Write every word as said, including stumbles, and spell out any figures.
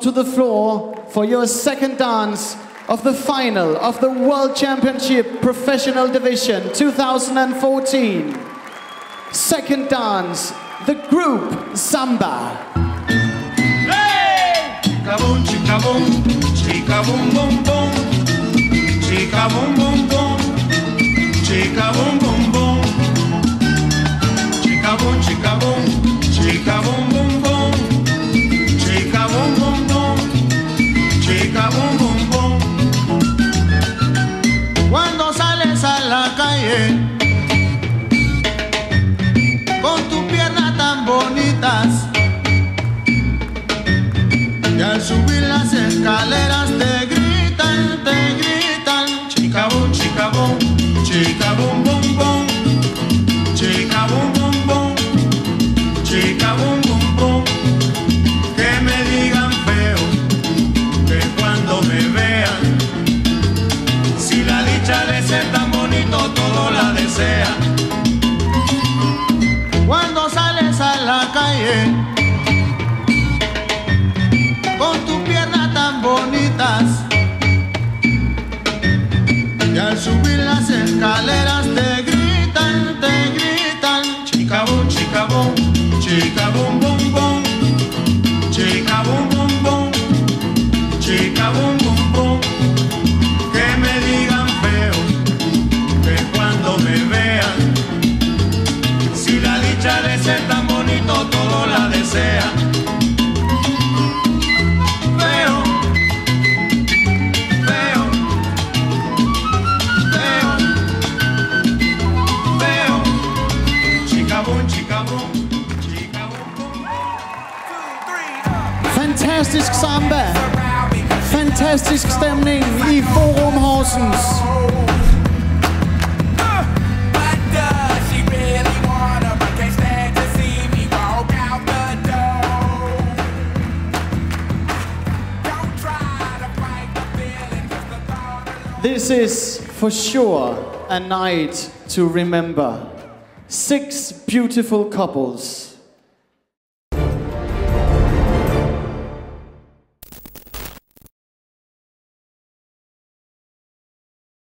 onto the floor for your second dance of the final of the World Championship Professional Division two thousand fourteen. Second dance, the group Samba. Hey! Chica boom, chica boom, chica boom boom boom, chica boom boom boom, chica boom boom boom, chica boom, chica boom, chica boom boom boom, chica boom boom boom, chica boom boom boom. Cuando sales a la calle con tus piernas tan bonitas y al subir las escaleras te gritan, te gritan, chica boom, chica boom, chica boom boom boom, chica boom boom boom, chica boom boom boom. Que me digan feo, que cuando me vean, si la dicha de ser tan bonito todo la desea. Cuando sales a la calle con tus piernas tan bonitas y al subir las escaleras te gritan, te gritan, chica boom, chica boom, chica boom boom boom, chica boom boom boom, chica boom boom boom. Que me digan feo, que cuando me vean, si la dicha de ser tan bonito todo la desea. Feo, feo, feo, feo, chica boom, chica boom, chica boom boom. Fantastisk samba, fantastisk stemning i Forum Horsens. This is for sure a night to remember. Six beautiful couples.